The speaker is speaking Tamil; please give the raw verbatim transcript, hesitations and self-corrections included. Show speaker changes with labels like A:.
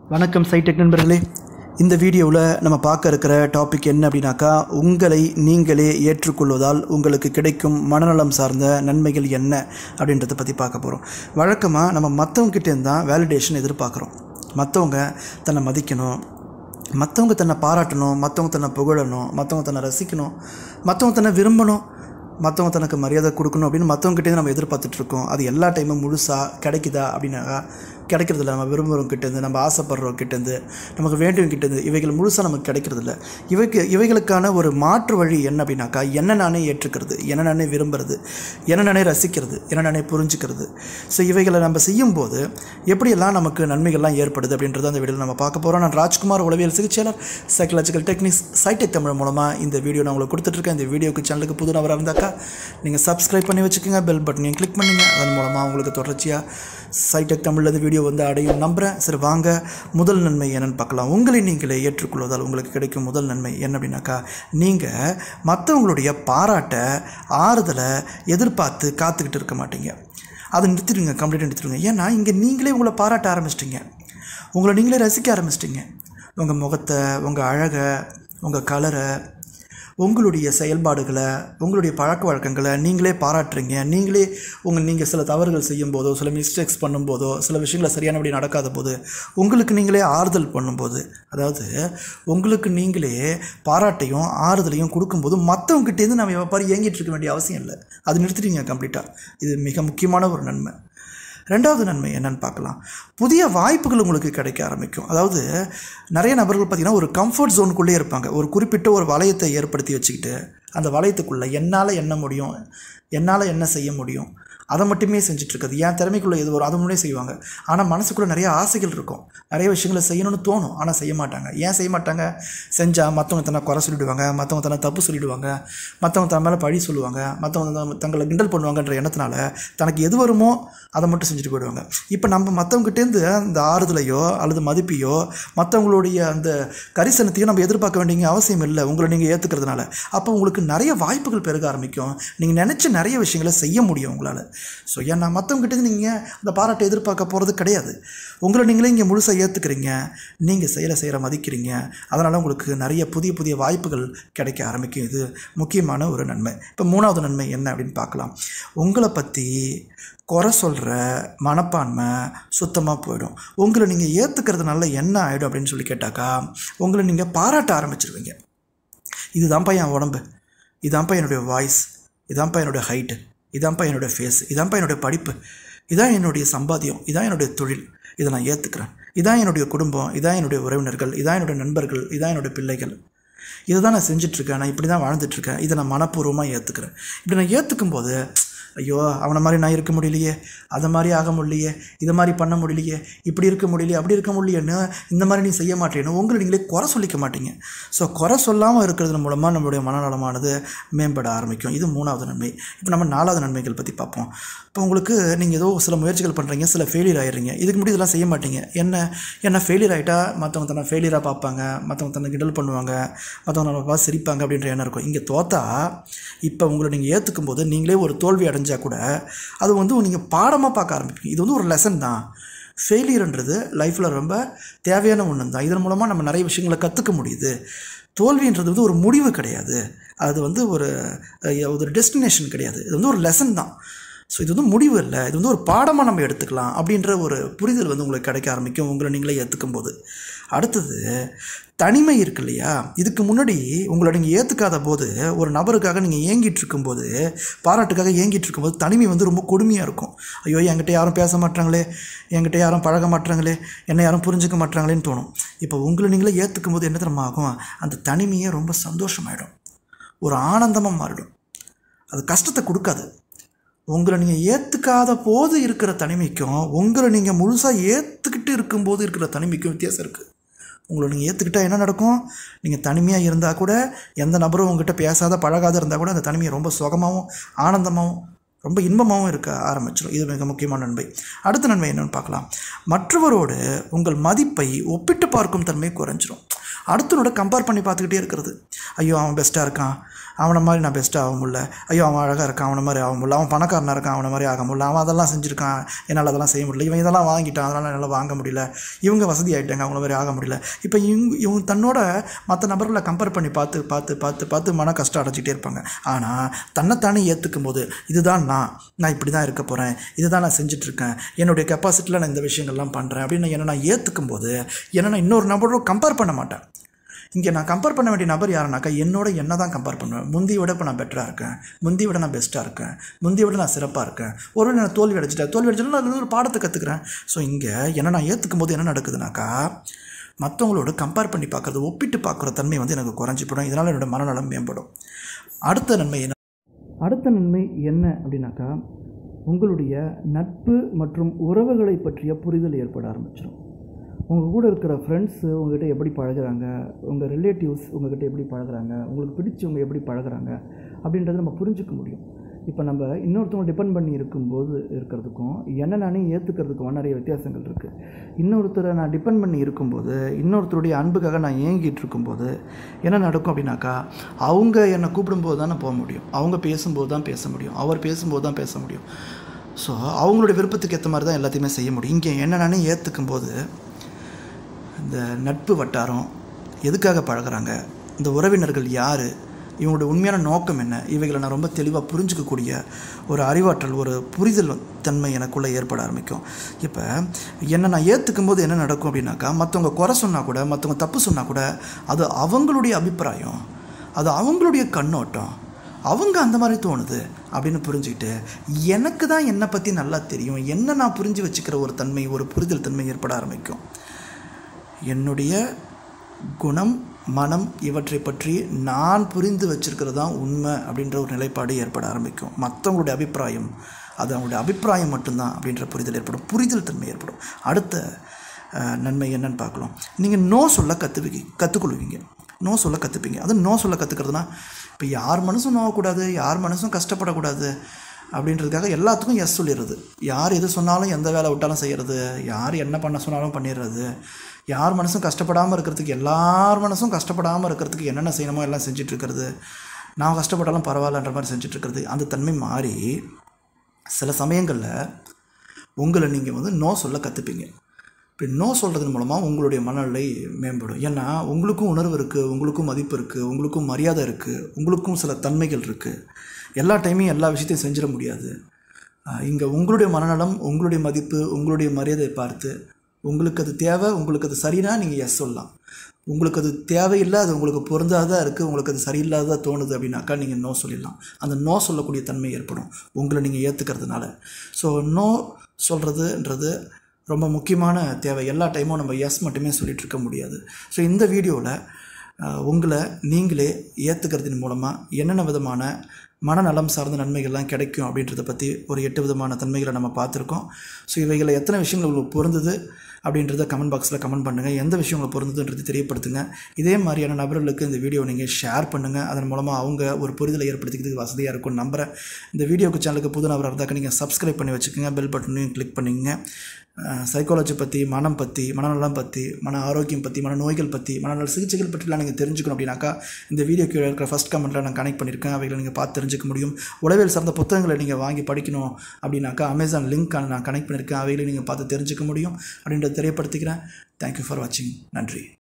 A: வணக்கம் சைடெக் நண்பர்களே. இந்த வீடியோவில் நம்ம பார்க்க இருக்கிற டாபிக் என்ன அப்படின்னாக்கா, உங்களை நீங்களே ஏற்றுக்கொள்வதால் உங்களுக்கு கிடைக்கும் மனநலம் சார்ந்த நன்மைகள் என்ன அப்படின்றத பற்றி பார்க்க போகிறோம். வழக்கமாக நம்ம மற்றவங்ககிட்டேருந்து தான் வேலிடேஷன் எதிர்பார்க்குறோம். மற்றவங்க தன்னை மதிக்கணும், மற்றவங்க தன்னை பாராட்டணும், மற்றவங்க தன்னை புகழணும், மற்றவங்க தன்னை ரசிக்கணும், மற்றவங்க தன்னை விரும்பணும், மற்றவங்க தனக்கு மரியாதை கொடுக்கணும் அப்படின்னு மற்றவங்ககிட்டேருந்து நம்ம எதிர்பார்த்துட்ருக்கோம். அது எல்லா டைமும் முழுசாக கிடைக்குதா அப்படின்னாக்கா கிடைக்கிறதில்ல. நம்ம விரும்புகிறவங்கிட்டேருந்து, நம்ம ஆசைப்படுறவங்கிட்டேருந்து, நமக்கு வேண்டியவங்கிட்டேருந்து இவைகள் முழுசாக நமக்கு கிடைக்கிறதில்ல. இவைக்கு இவைகளுக்கான ஒரு மாற்று வழி என்ன அப்படின்னாக்கா, என்ன நானே ஏற்றுக்கிறது, என்ன நானே விரும்புகிறது, என்ன நானே ரசிக்கிறது, என்ன நானே புரிஞ்சுக்கிறது. ஸோ இவைகளை நம்ம செய்யும்போது எப்படியெல்லாம் நமக்கு நன்மைகள்லாம் ஏற்படுது அப்படின்றத அந்த வீடியோவில் நம்ம பார்க்க போகிறோம். நான் ராஜ்குமார், உளவியல் சிகிச்சையாளர், சைக்காலஜிக்கல் டெக்னிக்ஸ், சைடெக் தமிழ் மூலமாக இந்த வீடியோ நான் உங்களுக்கு கொடுத்துட்ருக்கேன். இந்த வீடியோக்கு சேனலுக்கு புது நபராக இருந்தாக்கா நீங்கள் சப்ஸ்கிரைப் பண்ணி வச்சுக்கோங்க, பெல் பட்டனையும் கிளிக் பண்ணுங்கள். அதன் மூலமாக உங்களுக்கு தொடர்ச்சியாக சைடெக் தமிழில் வீடியோ வந்து அடையும் நம்புகிறேன். சரி, வாங்க முதல் நன்மை என்னென்னு பார்க்கலாம். உங்களை நீங்களே ஏற்றுக்கொள்வதால் உங்களுக்கு கிடைக்கும் முதல் நன்மை என்ன அப்படின்னாக்கா, நீங்கள் மற்றவங்களுடைய பாராட்டை, ஆறுதலை எதிர்பார்த்து காத்துக்கிட்டு இருக்க மாட்டீங்க. அதை நிறுத்திடுங்க, கம்ப்ளீட்டாக நிறுத்திடுங்க. ஏன்னா இங்கே நீங்களே உங்களை பாராட்ட ஆரம்பிச்சிட்டிங்க, உங்களை நீங்களே ரசிக்க ஆரம்பிச்சிட்டிங்க. உங்கள் முகத்தை, உங்கள் அழகை, உங்கள் கலரை, உங்களுடைய செயல்பாடுகளை, உங்களுடைய பழக்க வழக்கங்களை நீங்களே பாராட்டுறீங்க. நீங்களே உங்கள் நீங்கள் சில தவறுகள் செய்யும் போதோ, சில மிஸ்டேக்ஸ் பண்ணும்போதோ, சில விஷயங்களை சரியானபடி நடக்காத போது உங்களுக்கு நீங்களே ஆறுதல் பண்ணும்போது, அதாவது உங்களுக்கு நீங்களே பாராட்டையும் ஆறுதலையும் கொடுக்கும்போது மற்றவங்ககிட்டேருந்து நம்ம எவ்வாறு இயங்கிட்டு இருக்க வேண்டிய அவசியம் இல்லை. அது நிறுத்திட்டீங்க கம்ப்ளீட்டாக. இது மிக முக்கியமான ஒரு நன்மை. ரெண்டாவது நன்மை என்னன்னு பார்க்கலாம். புதிய வாய்ப்புகள் உங்களுக்கு கிடைக்க ஆரம்பிக்கும். அதாவது நிறைய நபர்கள் பார்த்திங்கன்னா ஒரு கம்ஃபர்ட் ஜோனுக்குள்ளே இருப்பாங்க. ஒரு குறிப்பிட்ட ஒரு வளையத்தை ஏற்படுத்தி வச்சுக்கிட்டு அந்த வளையத்துக்குள்ளே என்னால் என்ன முடியும், என்னால் என்ன செய்ய முடியும், அதை மட்டுமே செஞ்சிட்ருக்குது. ஏன் திறமைக்குள்ளே எது வரும் அதை முன்னே செய்வாங்க. ஆனால் மனசுக்குள்ளே நிறைய ஆசைகள் இருக்கும், நிறைய விஷயங்களை செய்யணும்னு தோணும், ஆனால் செய்ய மாட்டாங்க. ஏன் செய்ய மாட்டாங்க? செஞ்சால் மற்றவங்க தன்னை குறை சொல்லிவிடுவாங்க, மற்றவங்க தன்னை தப்பு சொல்லிவிடுவாங்க, மற்றவங்க தன் மேலே பழி சொல்லுவாங்க, மற்றவங்க தங்களை கிண்டல் பண்ணுவாங்கன்ற எண்ணத்தினால தனக்கு எது வருமோ அதை மட்டும் செஞ்சுட்டு போயிடுவாங்க. இப்போ நம்ம மற்றவங்ககிட்டேருந்து அந்த ஆறுதலையோ அல்லது மதிப்பையோ மற்றவங்களுடைய அந்த கரிசனத்தையும் நம்ம எதிர்பார்க்க வேண்டிய அவசியம் இல்லை, உங்களை நீங்கள் ஏற்றுக்கிறதுனால. அப்போ உங்களுக்கு நிறைய வாய்ப்புகள் பெருக ஆரம்பிக்கும். நீங்கள் நினச்ச நிறைய விஷயங்களை செய்ய முடியும் உங்களால். ஸோ ஏன்னா மற்றவங்ககிட்ட நீங்கள் அந்த பாராட்டை எதிர்பார்க்க போகிறது கிடையாது. உங்களை நீங்களே இங்கே முழுசாக ஏற்றுக்கிறீங்க, நீங்கள் செயலை செய்கிற மதிக்கிறீங்க. அதனால் உங்களுக்கு நிறைய புதிய புதிய வாய்ப்புகள் கிடைக்க ஆரம்பிக்கும். இது முக்கியமான ஒரு நன்மை. இப்போ மூணாவது நன்மை என்ன அப்படின்னு பார்க்கலாம். உங்களை பற்றி குறை சொல்கிற மனப்பான்மை சுத்தமாக போயிடும். உங்களை நீங்கள் ஏற்றுக்கிறதுனால என்ன ஆகிடும் அப்படின்னு சொல்லி கேட்டாக்கா, உங்களை நீங்கள் பாராட்ட ஆரம்பிச்சிருவீங்க. இதுதான்ப்பா என் உடம்பு, இதான்ப்பா என்னுடைய வாய்ஸ், இதான்ப்பா என்னுடைய ஹைட்டு, இதான்ப்பா என்னுடைய ஃபேஸ், இதான்ப்பா என்னுடைய படிப்பு, இதான் என்னுடைய சம்பாத்தியம், இதான் என்னுடைய தொழில், இதை நான் ஏற்றுக்கிறேன். இதான் என்னுடைய குடும்பம், இதான் என்னுடைய உறவினர்கள், இதான் என்னுடைய நண்பர்கள், இதான் என்னுடைய பிள்ளைகள், இதை தான் நான் செஞ்சிட்ருக்கேன், நான் இப்படி தான் வாழ்ந்துட்டுருக்கேன், இதை நான் மனப்பூர்வமாக ஏற்றுக்கிறேன். இப்படி நான் ஏற்றுக்கும் போது, ஐயோ அவனை மாதிரி நான் இருக்க முடியலையே, அதை மாதிரி ஆக முடியலையே, இதை மாதிரி பண்ண முடியலையே, இப்படி இருக்க முடியலையே, அப்படி இருக்க முடியலையேன்னு இந்த மாதிரி நீ செய்ய மாட்டேன்னு உங்களை நீங்களே குறை சொல்லிக்க மாட்டீங்க. ஸோ குறை சொல்லாமல் இருக்கிறது மூலமாக நம்மளுடைய மனநலமானது மேம்பட ஆரம்பிக்கும். இது மூணாவது நன்மை. இப்போ நம்ம நாலாவது நன்மைகள் பற்றி பார்ப்போம். இப்போ உங்களுக்கு நீங்கள் ஏதோ சில முயற்சிகள் பண்ணுறீங்க, சில ஃபெயிலியர் ஆகிடுறீங்க. இதுக்கு முன்னாடி இதெல்லாம் செய்ய மாட்டீங்க. என்ன என்ன ஃபெயிலியர் ஆகிட்டா மற்றவங்க தன்னை ஃபெயிலியராக பார்ப்பாங்க, மற்றவங்க தன்னை கிண்டல் பண்ணுவாங்க, மற்றவங்க நம்ம பார்த்து சிரிப்பாங்க அப்படின்ற எண்ணம் இருக்கும். இங்கே தோத்தா இப்போ உங்களை நீங்கள் ஏற்றுக்கும் போது நீங்களே ஒரு தோல்வி அடைஞ்சால் கூட அது வந்து நீங்கள் பாடமாக பார்க்க ஆரம்பிப்பீங்க. இது வந்து ஒரு லெசன் தான். ஃபெயிலியர்ன்றது லைஃப்பில் ரொம்ப தேவையான ஒன்று தான். இதன் மூலமாக நம்ம நிறைய விஷயங்களை கற்றுக்க முடியுது. தோல்வின்றது வந்து ஒரு முடிவு கிடையாது, அது வந்து ஒரு ஒரு டெஸ்டினேஷன் கிடையாது, இது வந்து ஒரு லெசன் தான். ஸோ இது வந்து முடிவு இல்லை, இது வந்து ஒரு பாடமாக நம்ம எடுத்துக்கலாம் அப்படின்ற ஒரு புரிதல் வந்து உங்களுக்கு கிடைக்க ஆரம்பிக்கும் உங்களை நீங்களே ஏற்றுக்கும் போது. அடுத்தது தனிமை இருக்கு இல்லையா. இதுக்கு முன்னாடி உங்களை நீங்கள் ஏற்றுக்காத போது, ஒரு நபருக்காக நீங்கள் ஏங்கிட்டு இருக்கும்போது, பாராட்டுக்காக ஏங்கிட்டு இருக்கும்போது தனிமை வந்து ரொம்ப கொடுமையாக இருக்கும். ஐயோ என்கிட்ட யாரும் பேச மாட்டாங்களே, என்கிட்ட யாரும் பழக மாட்டாங்களே, என்னை யாரும் புரிஞ்சுக்க மாட்டாங்களேன்னு தோணும். இப்போ உங்களை நீங்களே ஏற்றுக்கும் போது என்ன தெரியுமா ஆகும், அந்த தனிமையே ரொம்ப சந்தோஷமாயிடும், ஒரு ஆனந்தமாக மாறிடும். அது கஷ்டத்தை கொடுக்காது. உங்களை நீங்கள் ஏற்றுக்காத போது இருக்கிற தனிமைக்கும் உங்களை நீங்கள் முழுசாக ஏற்றுக்கிட்டு இருக்கும்போது இருக்கிற தனிமைக்கும் வித்தியாசம் இருக்குது. உங்களை நீங்கள் ஏற்றுக்கிட்டால் என்ன நடக்கும், நீங்கள் தனிமையாக இருந்தால் கூட, எந்த நபரும் உங்கள்கிட்ட பேசாத பழகாத இருந்தால் கூட அந்த தனிமையை ரொம்ப சுகமாகவும் ஆனந்தமாகவும் ரொம்ப இன்பமாகவும் இருக்க ஆரம்பிச்சிடும். இது மிக முக்கியமான நன்மை. அடுத்த நன்மை என்னென்னு பார்க்கலாம். மற்றவரோடு உங்கள் மதிப்பை ஒப்பிட்டு பார்க்கும் தன்மை குறைஞ்சிரும். அடுத்தனோட கம்பேர் பண்ணி பார்த்துக்கிட்டே இருக்கிறது. ஐயோ அவன் பெஸ்ட்டாக இருக்கான், அவனை மாதிரி நான் பெஸ்ட்டாக ஆக முடியல, ஐயோ அவன் அழகாக இருக்கான் அவனை மாதிரி ஆக முடியல, அவன் பணக்காரனாக இருக்கான் அவனை மாதிரி ஆக முடியல, அவன் அதெல்லாம் செஞ்சுருக்கான் என்னால் அதெல்லாம் செய்ய முடியல, இவன் இதெல்லாம் வாங்கிட்டான் அதனால் என்னால் வாங்க முடியல, இவங்க வசதி ஆகிட்டாங்க அவங்கள மாதிரி ஆக முடியல. இப்போ இவங்க இவங்க தன்னோட மற்ற நபர்களை கம்பேர் பண்ணி பார்த்து பார்த்து பார்த்து பார்த்து மன கஷ்டம் அடைச்சிக்கிட்டே இருப்பாங்க. ஆனால் தன்னைத்தானே ஏற்றுக்கும் போது இதுதான் நான் நான் இப்படி தான் இருக்க போகிறேன், இதுதான் நான் செஞ்சிட்ருக்கேன், என்னுடைய கெப்பாசிட்டியில் நான் இந்த விஷயங்கள்லாம் பண்ணுறேன் அப்படின்னு என்ன நான் ஏற்றுக்கும் போது என்ன நான் இன்னொரு நபரோட கம்பேர் பண்ண மாட்டேன். இங்கே நான் கம்பேர் பண்ண வேண்டிய நபர் யாருனாக்கா என்னோட என்ன தான் கம்பேர் பண்ணுவேன். முந்தைய விட இப்போ நான் பெட்டராக இருக்கேன், முந்தைய விட நான் பெஸ்ட்டாக இருக்கேன், முந்தைய விட நான் சிறப்பாக இருக்கேன். ஒருவேளை நான் தோல்வி அடைச்சிட்டேன், தோல்வி அடைச்சிட்டா நான் ஒரு பாடத்தை கற்றுக்கிறேன். ஸோ இங்கே என்ன நான் ஏற்றுக்கும் போது என்ன நடக்குதுனாக்கா மற்றவங்களோட கம்பேர் பண்ணி பார்க்குறது, ஒப்பிட்டு பார்க்குற தன்மை வந்து எனக்கு குறைஞ்சி போடும். இதனால் என்னோடய மனநலம் மேம்படும். அடுத்த நன்மை என்ன அடுத்த நன்மை என்ன அப்படின்னாக்கா உங்களுடைய நட்பு மற்றும் உறவுகளை பற்றிய புரிதல் ஏற்பட ஆரம்பிச்சிடும். உங்கள் கூட இருக்கிற ஃப்ரெண்ட்ஸு உங்கள்கிட்ட எப்படி பழகுறாங்க, உங்கள் ரிலேட்டிவ்ஸ் உங்கள்கிட்ட எப்படி பழகுறாங்க, உங்களுக்கு பிடிச்சவங்க எப்படி பழகுறாங்க அப்படின்றத நம்ம புரிஞ்சிக்க முடியும். இப்போ நம்ம இன்னொருத்தவங்க டிபெண்ட் பண்ணி இருக்கும்போது இருக்கிறதுக்கும் என்ன நானே ஏற்றுக்கிறதுக்கும் நிறைய வித்தியாசங்கள் இருக்குது. இன்னொருத்தரை நான் டிபெண்ட் பண்ணி இருக்கும்போது, இன்னொருத்தருடைய அன்புக்காக நான் ஏங்கிட்டு இருக்கும்போது என்ன நடக்கும் அப்படின்னாக்கா அவங்க என்னை கூப்பிடும்போது தான் நான் போக முடியும், அவங்க பேசும்போது தான் பேச முடியும், அவர் பேசும்போது தான் பேச முடியும். ஸோ அவங்களுடைய விருப்பத்துக்கு ஏற்ற மாதிரி தான் எல்லாத்தையுமே செய்ய முடியும். இங்கே என்ன நானே ஏற்றுக்கும் போது இந்த நட்பு வட்டாரம் எதுக்காக பழகுறாங்க, இந்த உறவினர்கள் யார், இவங்களோட உண்மையான நோக்கம் என்ன, இவைகளை நான் ரொம்ப தெளிவாக புரிஞ்சிக்கக்கூடிய ஒரு அறிவாற்றல், ஒரு புரிதல் தன்மை எனக்குள்ளே ஏற்பட ஆரம்பிக்கும். இப்போ என்னை நான் ஏற்றுக்கும் போது என்ன நடக்கும் அப்படின்னாக்கா மற்றவங்க குறை சொன்னால் கூட, மற்றவங்க தப்பு சொன்னால் கூட அது அவங்களுடைய அபிப்பிராயம், அது அவங்களுடைய கண்ணோட்டம், அவங்க அந்த மாதிரி தோணுது அப்படின்னு புரிஞ்சுக்கிட்டு எனக்கு தான் என்னை பற்றி நல்லா தெரியும், என்ன நான் புரிஞ்சு வச்சுக்கிற ஒரு தன்மை, ஒரு புரிதல் தன்மை ஏற்பட ஆரம்பிக்கும். என்னுடைய குணம் மனம் இவற்றை பற்றி நான் புரிந்து வச்சிருக்கிறது தான் உண்மை அப்படின்ற ஒரு நிலைப்பாடு ஏற்பட ஆரம்பிக்கும். மற்றவங்களுடைய அபிப்பிராயம் அது அவங்களுடைய அபிப்பிராயம் மட்டும்தான் அப்படின்ற புரிதல் ஏற்படும், புரிதல் தன்மை ஏற்படும். அடுத்த நன்மை என்னன்னு பார்க்கலாம். நீங்கள் நோ சொல்ல கற்றுவி கற்றுக்கொள்வீங்க நோ சொல்ல கற்றுப்பீங்க. அது நோ சொல்ல கற்றுக்கிறதுனா இப்போ யார் மனசும் நோகக்கூடாது, யார் மனசும் கஷ்டப்படக்கூடாது அப்படின்றதுக்காக எல்லாத்துக்கும் எஸ் சொல்லிடுறது, யார் எது சொன்னாலும் எந்த வேலை விட்டாலும் செய்கிறது, யார் என்ன பண்ண சொன்னாலும் பண்ணிடுறது, யார் மனசும் கஷ்டப்படாமல் இருக்கிறதுக்கு எல்லார் மனசும் கஷ்டப்படாமல் இருக்கிறதுக்கு என்னென்ன செய்யணுமோ எல்லாம் செஞ்சிட்ருக்கிறது, நான் கஷ்டப்பட்டாலும் பரவாயில்லன்ற மாதிரி செஞ்சிட்ருக்கிறது. அந்த தன்மை மாறி சில சமயங்களில் உங்களை நீங்கள் வந்து நோ சொல்ல கற்றுப்பீங்க. இப்படி நோ சொல்கிறதன் மூலமாக உங்களுடைய மனநிலை மேம்படும். ஏன்னா உங்களுக்கும் உணர்வு இருக்குது, உங்களுக்கும் மதிப்பு இருக்குது, உங்களுக்கும் மரியாதை இருக்குது, உங்களுக்கும் சில தன்மைகள் இருக்குது. எல்லா டைமையும் எல்லா விஷயத்தையும் செஞ்சிட முடியாது. இங்கே உங்களுடைய மனநலம், உங்களுடைய மதிப்பு, உங்களுடைய மரியாதையை பார்த்து உங்களுக்கு அது தேவை, உங்களுக்கு அது சரினா நீங்கள் எஸ் சொல்லலாம். உங்களுக்கு அது தேவையில்லை, அது உங்களுக்கு பொருந்தாதான் இருக்குது, உங்களுக்கு அது சரியில்லாததாக தோணுது அப்படின்னாக்கா நீங்கள் நோ சொல்லிடலாம். அந்த நோ சொல்லக்கூடிய தன்மை ஏற்படும் உங்களை நீங்கள் ஏற்றுக்கிறதுனால. ஸோ நோ சொல்கிறதுன்றது ரொம்ப முக்கியமான தேவை. எல்லா டைமும் நம்ம எஸ் மட்டுமே சொல்லிகிட்டு இருக்க முடியாது. ஸோ இந்த வீடியோவில் உங்களை நீங்களே ஏற்றுக்கிறதின் மூலமாக என்னென்ன விதமான மனநலம் சார்ந்த நன்மைகள்லாம் கிடைக்கும் அப்படின்றத பற்றி ஒரு எட்டு விதமான தன்மைகளை நம்ம பார்த்துருக்கோம். ஸோ இவைகளை எத்தனை விஷயங்கள் உங்களுக்கு பொருந்தது அப்படின்றத கமெண்ட் பாக்ஸில் கமெண்ட் பண்ணுங்கள். எந்த விஷயம் உங்களுக்கு பொருந்ததுன்றது தெரியப்படுத்துங்க. இதே மாதிரியான நபர்களுக்கு இந்த வீடியோ நீங்கள் ஷேர் பண்ணுங்கள். அதன் மூலமாக அவங்க ஒரு புரிதலை ஏற்படுத்திக்கிறதுக்கு வசதியாக இருக்கும்னு நம்புகிறேன். இந்த வீடியோக்கு சேனலுக்கு புது நபராக இருந்தாக்க நீங்கள் சப்ஸ்கிரைப் பண்ணி வச்சுக்கோங்க, பெல் பட்டனையும் கிளிக் பண்ணிங்க. சைக்காலஜி பற்றி, மனம் பற்றி, மனநலம் பற்றி, மன ஆரோக்கியம் பற்றி, மன நோய்கள் பற்றி, மனநல சிகிச்சைகள் பற்றிலாம் நீங்கள் தெரிஞ்சுக்கணும் அப்படின்னாக்கா இந்த வீடியோ கீழே இருக்கிற ஃபஸ்ட் கமெண்ட்டில் நான் கனெக்ட் பண்ணியிருக்கேன். அவைகளை நீங்கள் பார்த்து தெரிஞ்சுக்க முடியும். உளவியல் சார்ந்த புத்தகங்களை நீங்கள் வாங்கி படிக்கணும் அப்படின்னாக்கா அமேசான் லிங்க் நான் கனெக்ட் பண்ணியிருக்கேன். அவைகளை நீங்கள் பார்த்து தெரிஞ்சுக்க முடியும் அப்படின்றத தெரியப்படுத்திக்கிறேன். தேங்க்யூ ஃபார் வாட்சிங். நன்றி.